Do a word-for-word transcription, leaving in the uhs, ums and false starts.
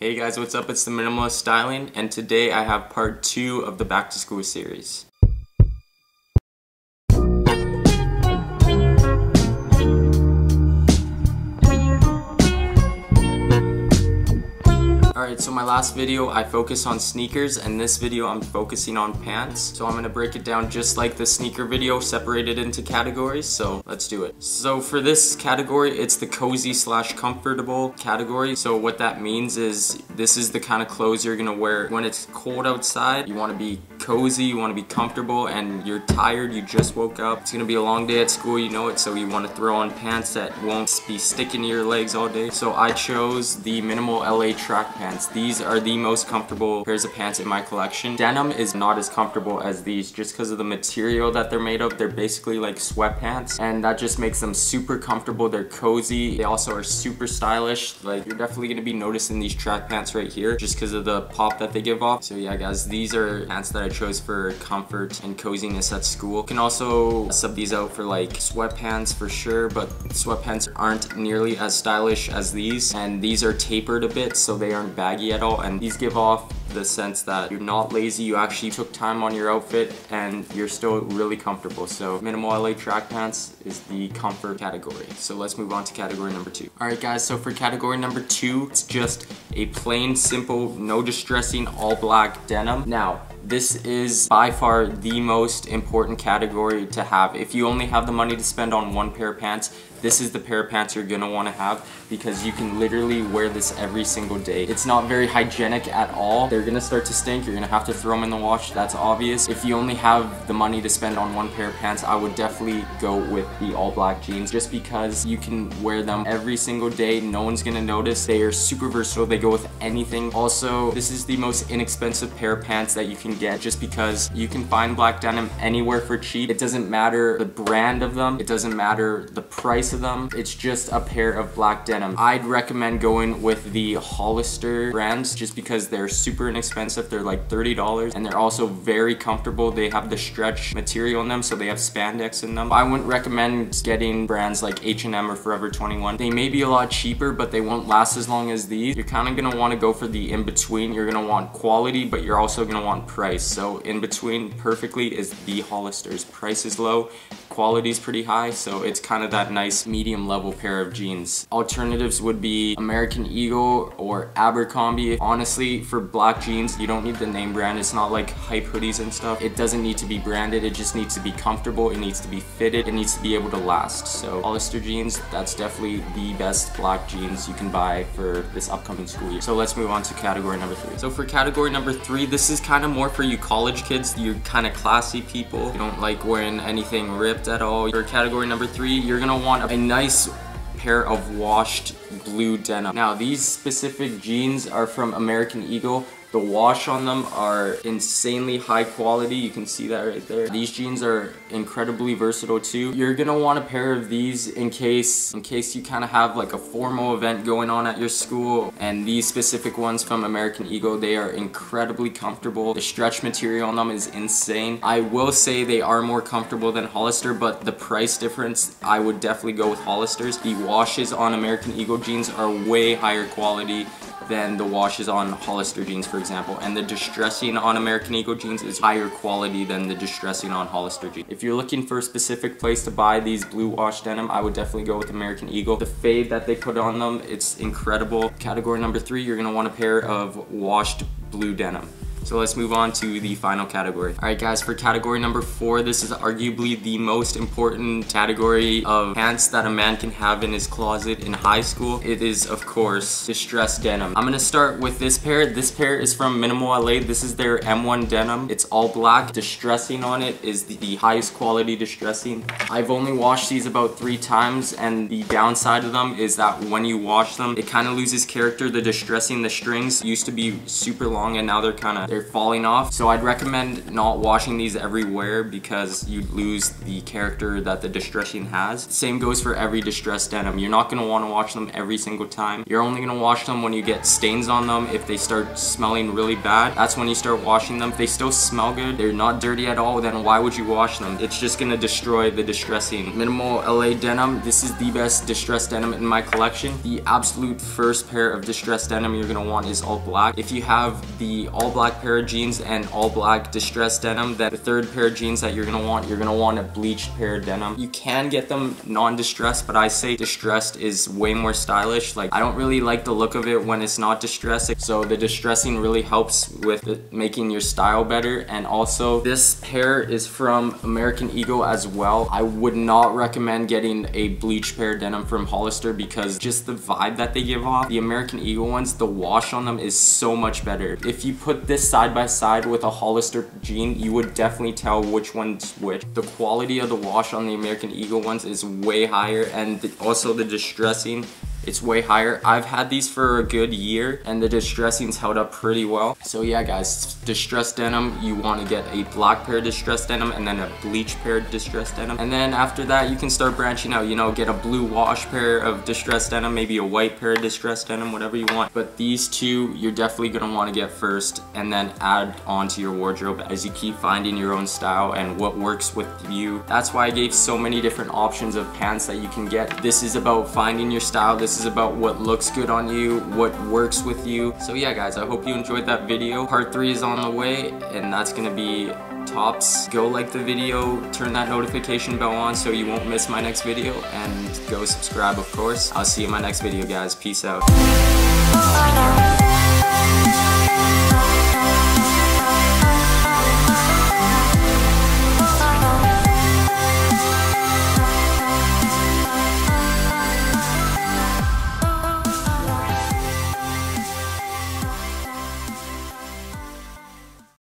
Hey guys, what's up? It's the Minimalist Styling, and today I have part two of the back to school series. Alright, so my last video I focused on sneakers, and this video I'm focusing on pants. So I'm going to break it down just like the sneaker video, separated into categories, so let's do it. So for this category, it's the cozy slash comfortable category. So what that means is this is the kind of clothes you're going to wear when it's cold outside. You want to be cozy, you want to be comfortable, and you're tired, you just woke up. It's going to be a long day at school, you know it, so you want to throw on pants that won't be sticking to your legs all day. So I chose the Minimal L A track pants. These are the most comfortable pairs of pants in my collection. Denim is not as comfortable as these just because of the material that they're made of. They're basically like sweatpants, and that just makes them super comfortable. They're cozy. They also are super stylish. Like, you're definitely going to be noticing these track pants right here just because of the pop that they give off. So yeah guys, these are pants that I chose for comfort and coziness at school. You can also sub these out for like sweatpants for sure, but sweatpants aren't nearly as stylish as these, and these are tapered a bit so they aren't baggy at all, and these give off the sense that you're not lazy, you actually took time on your outfit and you're still really comfortable. So Minimal L A track pants is the comfort category. So let's move on to category number two. Alright guys, so for category number two, it's just a plain, simple, no distressing, all black denim. Now, this is by far the most important category to have. If you only have the money to spend on one pair of pants, this is the pair of pants you're gonna wanna have, because you can literally wear this every single day. It's not very hygienic at all. They're gonna start to stink. You're gonna have to throw them in the wash. That's obvious. If you only have the money to spend on one pair of pants, I would definitely go with the all black jeans, just because you can wear them every single day. No one's gonna notice. They are super versatile. They go with anything. Also, this is the most inexpensive pair of pants that you can get, just because you can find black denim anywhere for cheap. It doesn't matter the brand of them. It doesn't matter the price of them. It's just a pair of black denim. I'd recommend going with the Hollister brands just because they're super inexpensive. They're like thirty dollars, and they're also very comfortable. They have the stretch material in them, so they have spandex in them. I wouldn't recommend getting brands like H and M or Forever twenty-one. They may be a lot cheaper, but they won't last as long as these. You're kind of gonna want to go for the in-between. You're gonna want quality, but you're also gonna want price. So in between perfectly is the Hollister's. Price is low, quality is pretty high, so it's kind of that nice medium level pair of jeans. Alternatives would be American Eagle or Abercrombie. Honestly, for black jeans, you don't need the name brand. It's not like hype hoodies and stuff. It doesn't need to be branded. It just needs to be comfortable. It needs to be fitted. It needs to be able to last. So Hollister jeans, that's definitely the best black jeans you can buy for this upcoming school year. So let's move on to category number three. So for category number three, this is kind of more for you college kids. You're kind of classy people. You don't like wearing anything ripped at all. For category number three, you're gonna want a nice pair of washed blue denim. Now, these specific jeans are from American Eagle. The wash on them are insanely high quality. You can see that right there. These jeans are incredibly versatile too. You're gonna want a pair of these in case in case you kind of have like a formal event going on at your school. And these specific ones from American Eagle, they are incredibly comfortable. The stretch material on them is insane. I will say they are more comfortable than Hollister, but the price difference, I would definitely go with Hollister's. The washes on American Eagle jeans are way higher quality than the washes on Hollister jeans, for example, and the distressing on American Eagle jeans is higher quality than the distressing on Hollister jeans. If you're looking for a specific place to buy these blue wash denim, I would definitely go with American Eagle. The fade that they put on them, it's incredible. Category number three, you're gonna want a pair of washed blue denim. So let's move on to the final category. All right guys, for category number four, this is arguably the most important category of pants that a man can have in his closet in high school. It is, of course, distressed denim. I'm gonna start with this pair. This pair is from Minimal L A. This is their M one denim. It's all black. Distressing on it is the, the highest quality distressing. I've only washed these about three times, and the downside of them is that when you wash them, it kind of loses character. The distressing, the strings used to be super long, and now they're kind of they're falling off. So I'd recommend not washing these every wear because you'd lose the character that the distressing has. Same goes for every distressed denim. You're not gonna wanna wash them every single time. You're only gonna wash them when you get stains on them. If they start smelling really bad, that's when you start washing them. If they still smell good, they're not dirty at all, then why would you wash them? It's just gonna destroy the distressing. Minimal L A denim, this is the best distressed denim in my collection. The absolute first pair of distressed denim you're gonna want is all black. If you have the all black pair of jeans and all black distressed denim, then the third pair of jeans that you're gonna want, you're gonna want a bleached pair of denim. You can get them non-distressed, but I say distressed is way more stylish. Like, I don't really like the look of it when it's not distressed, so the distressing really helps with the, making your style better. And also, this pair is from American Eagle as well. I would not recommend getting a bleached pair of denim from Hollister because just the vibe that they give off. The American Eagle ones, the wash on them is so much better. If you put this side by side with a Hollister jean, you would definitely tell which one's which. The quality of the wash on the American Eagle ones is way higher, and the, also the distressing, it's way higher. I've had these for a good year and the distressing's held up pretty well. So yeah guys, distressed denim, you want to get a black pair of distressed denim and then a bleached pair of distressed denim. And then after that you can start branching out, you know, get a blue wash pair of distressed denim, maybe a white pair of distressed denim, whatever you want. But these two you're definitely going to want to get first and then add on to your wardrobe as you keep finding your own style and what works with you. That's why I gave so many different options of pants that you can get. This is about finding your style. This This is about what looks good on you, what works with you. So yeah guys, I hope you enjoyed that video. Part three is on the way and that's gonna be tops. Go like the video, turn that notification bell on so you won't miss my next video, and go subscribe of course. I'll see you in my next video guys. Peace out.